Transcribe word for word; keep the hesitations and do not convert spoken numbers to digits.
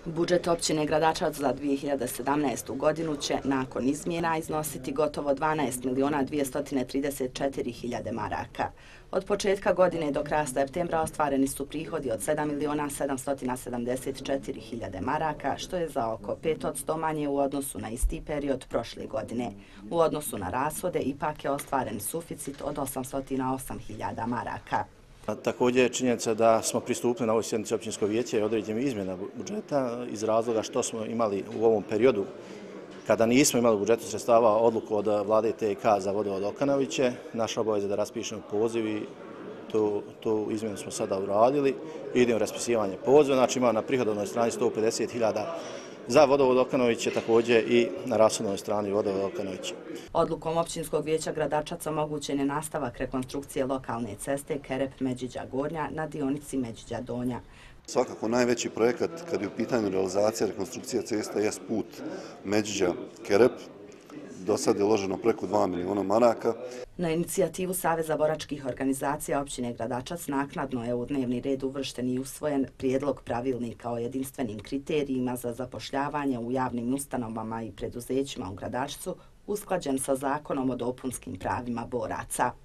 Budžet općine Gradačac za dvije hiljade sedamnaestu. godinu će, nakon izmjena, iznositi gotovo dvanaest miliona dvjesto trideset četiri hiljade maraka. Od početka godine do kraja septembra ostvareni su prihodi od sedam miliona sedamsto sedamdeset četiri hiljade maraka, što je za oko pet posto manje u odnosu na isti period prošle godine. U odnosu na rashode ipak je ostvaren suficit od osamsto osam hiljada maraka. Također je činjenica da smo pristupili na ovoj sjednici općinskog vijeća i određenim izmjena budžeta iz razloga što smo imali u ovom periodu kada nismo imali u budžetu sredstava odluku od vlade T I K za vodovod Okanoviće. Naša obaveza je da raspišemo poziv i tu, tu izmjenu smo sada uradili. Idemo u raspisivanje poziva, znači imamo na prihodovnoj strani sto pedeset hiljada za vodovod Okanoviće, također i na rashodnoj strani vodovod Okanoviće. Odlukom općinskog vijeća Gradačac omogućen je nastavak rekonstrukcije lokalne ceste Kerep-Međiđa Gornja na dionici Međiđa Donja. Svakako najveći projekat kad je u pitanju realizacija rekonstrukcija cesta jest put Međiđa-Kerep. Do sad je uloženo preko dva miliona maraka. Na inicijativu Saveza boračkih organizacija općine Gradačac naknadno je u dnevni red uvršten i usvojen prijedlog pravilnika o jedinstvenim kriterijima za zapošljavanje u javnim ustanovama i preduzećima u Gradačcu, usklađen sa zakonom o dopunskim pravima boraca.